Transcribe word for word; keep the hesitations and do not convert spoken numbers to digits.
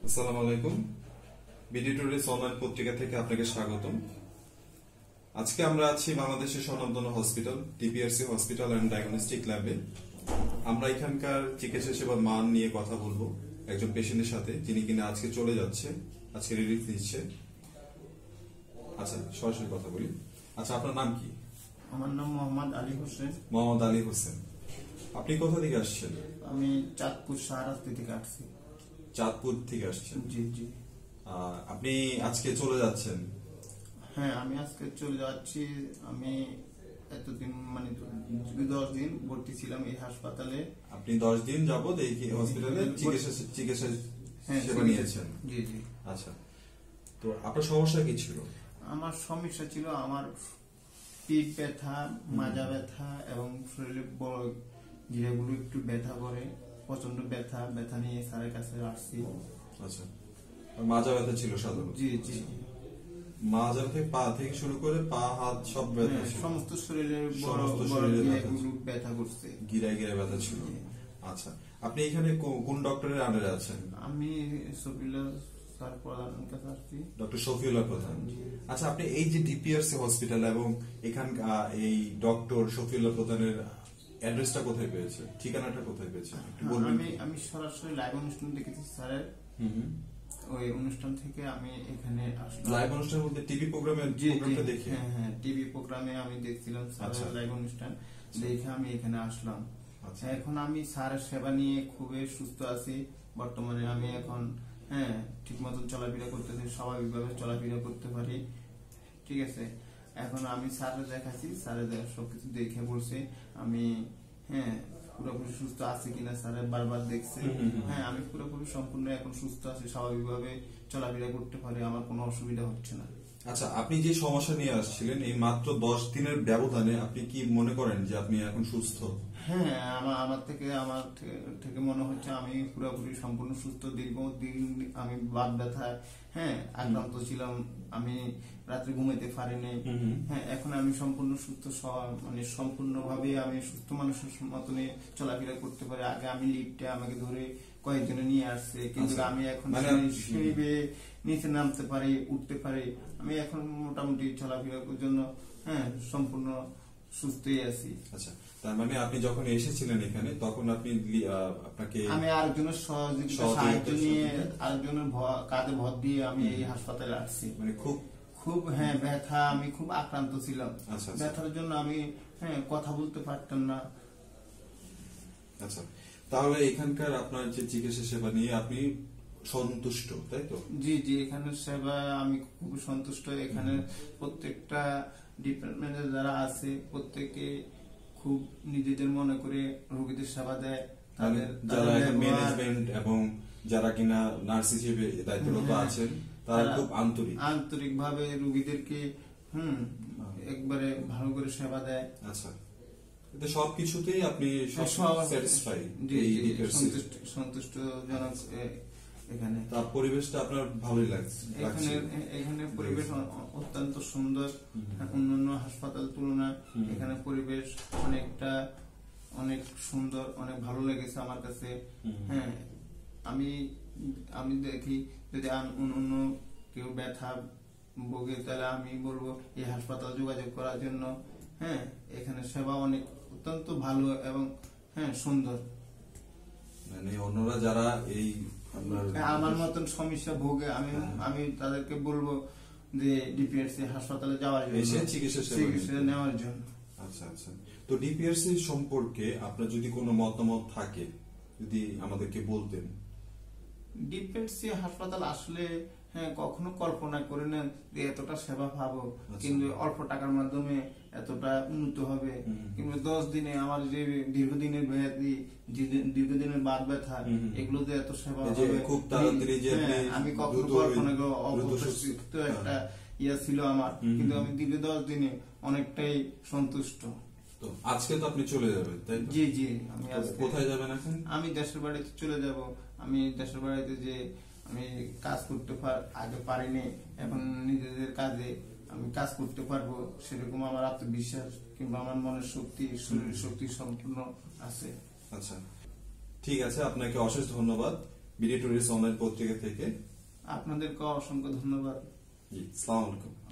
আসসালামু আলাইকুম। BD today's online পত্রিকা থেকে আপনাকে স্বাগতম। আজকে আমরা আছি বাংলাদেশের স্বনামধন্য hospital TPRC hospital and diagnostic ল্যাবে। আমরা এখানকার চিকিৎসা সেবার মান নিয়ে কথা বলবো একজন পেশেন্টের সাথে, যিনি কিনা আজকে চলে যাচ্ছে, আজকে রিলিজ দিচ্ছে। আচ্ছা, সরাসরি কথা বলি। আচ্ছা, আপনার নাম কি? আমার নাম মোহাম্মদ আলী হোসেন। মোহাম্মদ আলী হোসেন। আপনি কোথা থেকে আসছেন? আমি চাঁদপুর শাহরাস্তি থেকে আসছি। চাঁদপুর থেকে আসছেন? জি জি। আহ, আপনি আজকে চলে যাচ্ছেন? হ্যাঁ, আমি আজকে চলে যাচ্ছি। আমি এতদিন মানে দশ দিন ভর্তি ছিলাম এই হাসপাতালে। আপনি দশ দিন যাবত এই হসপিটালে চিকিৎসা চিকিৎসা হ্যাঁ, সেবা নিয়েছেন? জি জি। আচ্ছা, তো আপনার সমস্যা কি ছিল? আমার সমস্যা ছিল আমার পিঠ ব্যথা, মাজা ব্যথা এবং শরীরের বড় গিরাগুলো একটু ব্যথা করে, প্রচন্ড ব্যথা ব্যথা নিয়ে স্যারের কাছে আসছি। আচ্ছা, আর মাজা ব্যথা ছিল সাধারণত? জি জি। মাজা থেকে পা থেকে শুরু করে পা হাত সব ব্যথা হ্যাঁ, ছিল? সমস্ত শরীরের বড় সমস্ত বড় শরীরে ব্যথা গিরাগুলো ব্যথা করছে। গিরায় গিরায় ব্যথা ছিল। আচ্ছা, আপনি এখানে কো- কোন ডক্টরের আন্ডারে আছেন? আমি সফিউল্লাহ স্যার প্রধানের কাছে আসছি। ডক্টর শফিউল্লাহ প্রধান। আচ্ছা, আপনি এই যে ডিপিআরসি হসপিটাল এবং এখানকার এই ডক্টর শফিউল্লাহ প্রধানের অ্যাড্রেসটা কোথায় পেয়েছেন, ঠিকানাটা কোথায় পেয়েছেন একটু বলবেন? আমি আমি সরাসরি লাইভ অনুষ্ঠান দেখেছি স্যারের। হুম হুম। ওই অনুষ্ঠান থেকে আমি এখানে আসলাম। লাইভ অনুষ্ঠান বলতে টিভি প্রোগ্রামে জি জি। প্রোগ্রামটা দেখে? হ্যাঁ হ্যাঁ, টিভি প্রোগ্রামে আমি দেখছিলাম আচ্ছা। স্যারের লাইভ অনুষ্ঠান দেখে আমি এখানে আসলাম। আচ্ছা। এখন আমি স্যারের সেবা নিয়ে খুবই সুস্থ আছি। বর্তমানে আমি এখন হ্যাঁ ঠিক মতন চলাফেরা করতেছি, স্বাভাবিকভাবে চলাফেরা করতে পারি। ঠিক আছে, এখন আমি স্যারের দেখাচ্ছি, স্যারের দেখা সবকিছু দেখে বলছে আমি হ্যাঁ পুরোপুরি সুস্থ আছি কিনা স্যারে বারবার দেখছে। হুম, হুম, হুম। হ্যাঁ, আমি পুরোপুরি সম্পূর্ণ এখন সুস্থ আছি, স্বাভাবিকভাবে চলাফেরা করতে পারি, আমার কোনো অসুবিধা হচ্ছে না। আচ্ছা, আপনি যে সমস্যা নিয়ে আসছিলেন এই মাত্র দশ দিনের ব্যবধানে আপনি কি মনে করেন যে আপনি এখন সুস্থ? হ্যাঁ, আমার আমার থেকে আমার থে- থেকে মনে হচ্ছে আমি পুরোপুরি সম্পূর্ণ সুস্থ। দীর্ঘদিন আমি বাত ব্যথায় হ্যাঁ আক্রান্ত ছিলাম, আমি রাত্রে ঘুমাইতে পারিনি। হুম হুম। হ্যাঁ, এখন আমি সম্পূর্ণ সুস্থ, স- মানে সম্পূর্ণভাবে আমি সুস্থ মানুষের মতনই চলাফেরা করতে পারি। আগে আমি লিফটে আমাকে ধরে কয়েকজনে নিয়ে আসছে, কিন্তু আচ্ছা, আমি এখন মানে সিঁড়ি- আপনি- সিঁড়ি বেয়ে নিচে নামতে পারি, উঠতে পারি। আমি এখন মোটামুটি চলাফেরার জন্য হ্যাঁ সম্পূর্ণ সুস্থই আছি। আচ্ছা, তার মানে আপনি যখন এসেছিলেন এখানে তখন আপনি লি- আহ, আপনাকে আমি আরেকজনের সহযোগিতা সহযোগিতার সাহায্য নিয়ে সাথে- আরেকজনের ভ- কাঁধে ভর দিয়ে আমি এই হাসপাতালে আসছি। মানে খুব খুব হ্যাঁ ব্যথা, আমি খুব আক্রান্ত ছিলাম। আচ্ছা, আচ্ছা। ব্যথার জন্য আমি হ্যাঁ কথা বলতে পারতাম না। আচ্ছা, তাহলে এখানকার আপনার যে চিকিৎসা সেবা নিয়ে আপনি সন্তুষ্ট, তাই তো? জি জি, এখানের সেবা আমি খুব সন্তুষ্ট। এখানে প্রত্যেকটা ডিপার্টমেন্টে যারা আছে প্রত্যেকে খুব নিজেদের মনে করে রোগীদের সেবা দেয়। মানে তাদের যারা তাদের ব্যবহার- ম্যানেজমেন্ট এবং যারা কিনা নার্স হিসেবে দায়িত্বরত হ্যাঁ, আছেন তারা তারা খুব আন্তরিক। আন্তরিক ভাবে রোগীদেরকে হুম একবারে ভালো করে সেবা দেয়। আচ্ছা, এতে সবকিছুতেই আপনি সব- স্যাটিসফাই? জি জি, সন্তুষ্ট সন্তুষ্টজনক এ- এখানে তার পরিবেশটা আপনার ভালোই লাগছে? এখানে এখানে পরিবেশ অ- অত্যন্ত সুন্দর। অন্যান্য হাসপাতাল তুলনায় হুম। এখানে পরিবেশ অনেকটা অনেক সুন্দর, অনেক ভালো লেগেছে আমার কাছে। হুম। হ্যাঁ, আমি আমি দেখি যদি আম- অন্য কেউ ব্যথা ভোগে তাহলে আমি বলবো এই হাসপাতাল যোগাযোগ করার জন্য। হ্যাঁ, এখানে সেবা অনেক অত্যন্ত ভালো এবং হ্যাঁ সুন্দর। মানে অন্যরা যারা এই আপনার আমার মতন সমস্যা ভোগে আমি হ্যাঁ। আমি তাদেরকে বলবো যে ডিপিআরসি হাসপাতালে যাওয়ার জন্য, এসে চিকিৎসা সেবা চিকিৎসা নিতে। নেওয়ার জন্য। আচ্ছা আচ্ছা, তো ডিপিআরসি সম্পর্কে আপনার যদি কোনো মতামত থাকে যদি আমাদেরকে বলতেন। ডিপিআরসি হাসপাতাল আসলে হ্যাঁ কখনো কল্পনা করে না যে এতটা সেবা পাবো, আচ্ছা। কিন্তু অল্প টাকার মাধ্যমে এতটা উন্নত হবে। হুম। কিন্তু দশ দিনে আমার যে দীর্ঘদিনের ব্যাধি, যে- দীর্ঘদিনের বাত ব্যথা, হুম হুম। এগুলো যে এত সেবা এই যে হবে খুব তাড়াতাড়ি যে হ্যাঁ, আপনি আমি কখনো দ্রুত কল্পনা করে দ্রুত অপ্রত্যাশিত সুস্থ- একটা ইয়া ছিল আমার। হুম। কিন্তু আমি দীর্ঘ দশ দিনে অনেকটাই সন্তুষ্ট। তো আজকে তো আপনি চলে যাবেন, তাই তো? জি জি, আমি তো আজকে- কোথায় যাবেন এখন? আমি দেশের বাড়িতে চলে যাব। আমি দেশের বাড়িতে যে আমি কাজ করতে পার আগে পারিনি, এখন নিজেদের কাজে আমি কাজ করতে পারবো সেরকম আমার আত্মবিশ্বাস কিংবা আমার মনের শক্তি, শরীর শক্তি সম্পূর্ণ আছে। আচ্ছা, ঠিক আছে, আপনাকে অশেষ ধন্যবাদ। বিডি টুরিস্ট অনলাইন পত্রিকা থেকে। আপনাদেরকে অসংখ্য ধন্যবাদ। জি, আসসালামু আলাইকুম।